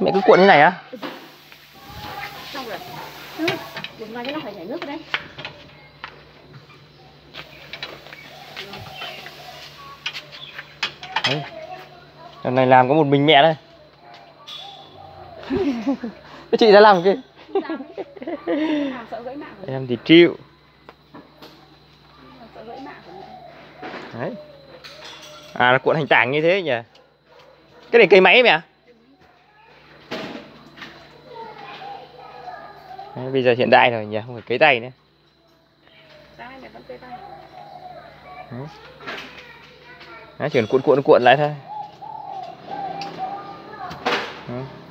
Mẹ cứ cuộn như này á? Xong rồi. Một ngày nó phải chảy nước đấy. Đấy. Lần này làm có một mình mẹ đây. Cái chị ra làm cái em thì chịu. Đấy. À, nó cuộn thành tảng như thế nhỉ? Cái này cây máy mẹ? Đấy, bây giờ hiện đại rồi nhỉ, không phải cấy tay nữa. Đấy, chỉ cần cuộn lại thôi. Đấy.